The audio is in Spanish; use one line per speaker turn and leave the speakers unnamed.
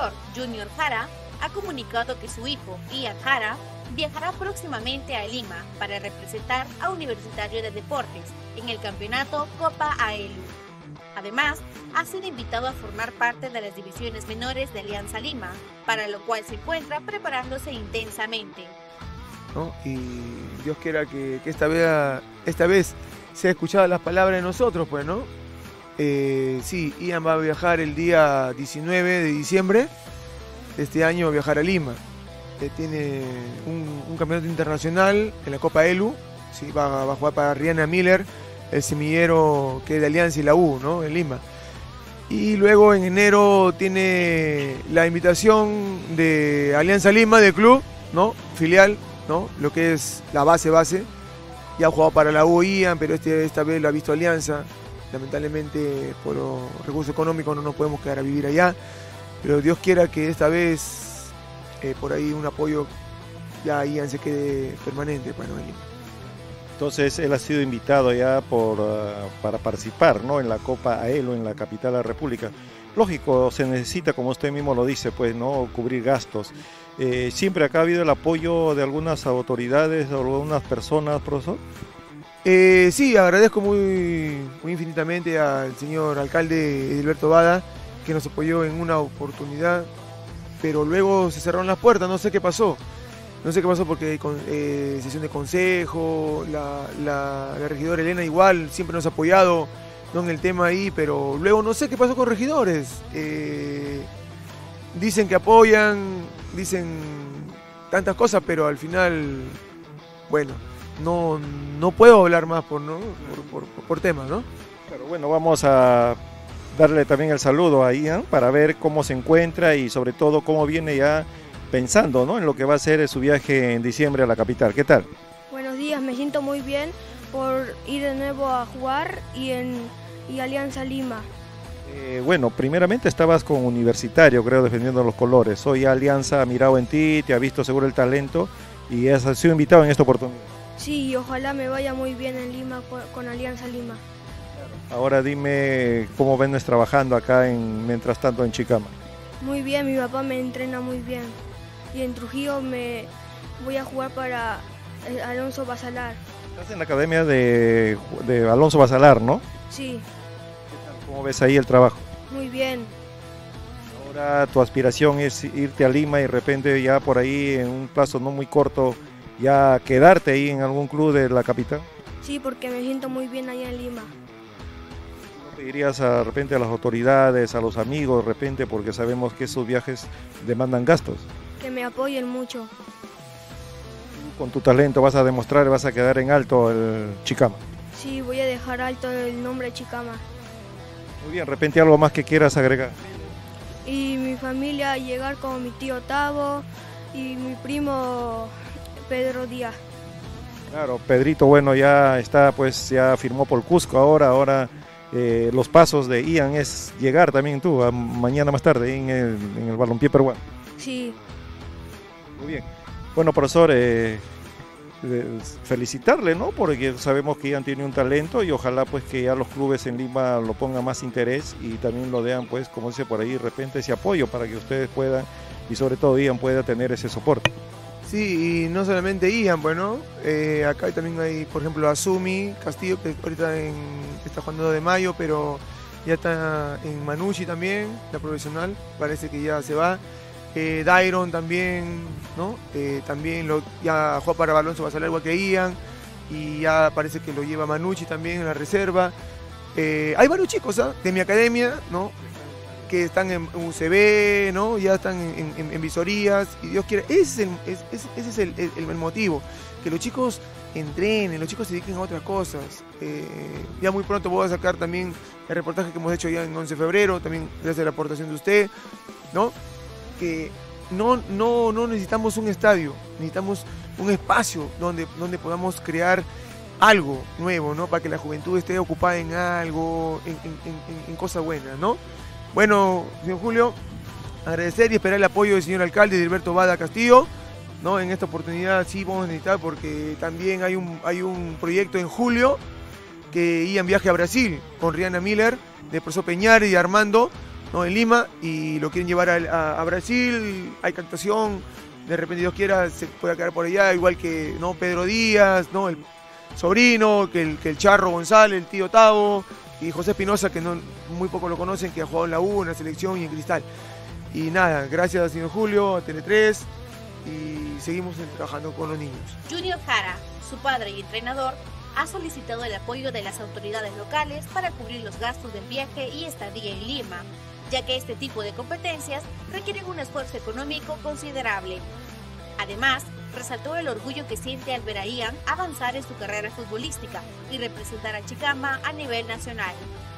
profesor Junior Jara ha comunicado que su hijo, Ian Jara, viajará próximamente a Lima para representar a Universitario de Deportes en el campeonato Copa AELU. Además, ha sido invitado a formar parte de las divisiones menores de Alianza Lima, para lo cual se encuentra preparándose intensamente,
¿no? Y Dios quiera que esta vez sea escuchada las palabras de nosotros, pues, ¿no? Sí, Ian va a viajar el día 19 de diciembre de este año, va a viajar a Lima. Tiene un campeonato internacional en la Copa ELU, ¿sí? Va a jugar para Rihanna Miller, el semillero que es de Alianza y la U, ¿no? En Lima. Y luego en enero tiene la invitación de Alianza Lima, del club, ¿no? Filial, ¿no? Lo que es la base. Ya ha jugado para la U Ian, pero esta vez lo ha visto Alianza. Lamentablemente por los recursos económicos no nos podemos quedar a vivir allá. Pero Dios quiera que esta vez por ahí un apoyo ya Ian se quede permanente para en Lima.
Entonces él ha sido invitado ya para participar, ¿no? En la Copa AELU en la capital de la República. Lógico, se necesita, como usted mismo lo dice, pues, ¿no? Cubrir gastos. ¿Siempre acá ha habido el apoyo de algunas autoridades o algunas personas, profesor?
Sí, agradezco muy infinitamente al señor alcalde Edilberto Bada, que nos apoyó en una oportunidad, pero luego se cerraron las puertas, no sé qué pasó. No sé qué pasó porque con sesión de consejo, la regidora Elena igual siempre nos ha apoyado, ¿no? En el tema ahí, pero luego no sé qué pasó con regidores. Dicen que apoyan, dicen tantas cosas, pero al final, bueno, no puedo hablar más por temas, ¿no?
Pero bueno, vamos a darle también el saludo a Ian para ver cómo se encuentra y sobre todo cómo viene ya pensando, ¿no? En lo que va a ser su viaje en diciembre a la capital. ¿Qué tal?
Buenos días, me siento muy bien por ir de nuevo a jugar y Alianza Lima.
Bueno, primeramente estabas con Universitario, creo, defendiendo los colores. Hoy Alianza ha mirado en ti, te ha visto seguro el talento y has sido invitado en esta oportunidad.
Sí, y ojalá me vaya muy bien en Lima con Alianza Lima.
Ahora dime cómo vienes trabajando acá mientras tanto en Chicama.
Muy bien, mi papá me entrena muy bien. Y en Trujillo me voy a jugar para Alonso Basalar.
Estás en la academia de Alonso Basalar, ¿no?
Sí.
¿Cómo ves ahí el trabajo?
Muy bien.
Ahora tu aspiración es irte a Lima y de repente ya por ahí en un plazo no muy corto ya quedarte ahí en algún club de la capital.
Sí, porque me siento muy bien allá en Lima.
¿No pedirías de repente a las autoridades, a los amigos de repente, porque sabemos que esos viajes demandan gastos?
Que me apoyen mucho.
Con tu talento vas a demostrar, vas a quedar en alto el Chicama.
Sí, voy a dejar alto el nombre Chicama.
Muy bien, de repente algo más que quieras agregar.
Y mi familia, llegar con mi tío Tavo y mi primo Pedro Díaz.
Claro, Pedrito, bueno, ya está, pues ya firmó por Cusco ahora los pasos de Ian es llegar también tú, mañana más tarde en el balompié peruano.
Sí.
Muy bien. Bueno, profesor, felicitarle, ¿no? Porque sabemos que Ian tiene un talento y ojalá pues que ya los clubes en Lima lo pongan más interés y también lo vean, pues, como dice por ahí, de repente ese apoyo para que ustedes puedan y sobre todo Ian pueda tener ese soporte.
Sí, y no solamente Ian, bueno, acá también hay, por ejemplo, Azumi Castillo, que ahorita está jugando de mayo, pero ya está en Manucci también, la profesional, parece que ya se va. Dairon también, ¿no? También ya juega para Alonso Basalar igual que Ian, y ya parece que lo lleva Manucci también en la reserva. Hay varios chicos, ¿eh? De mi academia, ¿no? Que están en UCB, ¿no? Ya están en visorías, y Dios quiere, ese es el motivo, que los chicos entrenen, los chicos se dediquen a otras cosas. Ya muy pronto voy a sacar también el reportaje que hemos hecho ya en 11 de febrero, también gracias a la aportación de usted, ¿no? Que no necesitamos un estadio, necesitamos un espacio donde podamos crear algo nuevo, ¿no? Para que la juventud esté ocupada en algo, en cosas buenas, ¿no? Bueno, señor Julio, agradecer y esperar el apoyo del señor alcalde Edilberto Bada Castillo, ¿no? En esta oportunidad sí vamos a necesitar porque también hay un proyecto en julio, que Ian viaje a Brasil con Rihanna Miller, de profesor Peñar y Armando, ¿no? En Lima y lo quieren llevar a Brasil, hay captación, de repente Dios quiera se pueda quedar por allá, igual que, ¿no? Pedro Díaz, ¿no? El sobrino, que el Charro González, el tío Tavo y José Espinosa, que muy poco lo conocen, que ha jugado en la U, en la selección y en Cristal. Y nada, gracias señor Julio, a Tele3 y seguimos trabajando con los niños.
Junior Jara, su padre y entrenador, ha solicitado el apoyo de las autoridades locales para cubrir los gastos del viaje y estadía en Lima, ya que este tipo de competencias requieren un esfuerzo económico considerable. Además, resaltó el orgullo que siente al ver a Ian avanzar en su carrera futbolística y representar a Chicama a nivel nacional.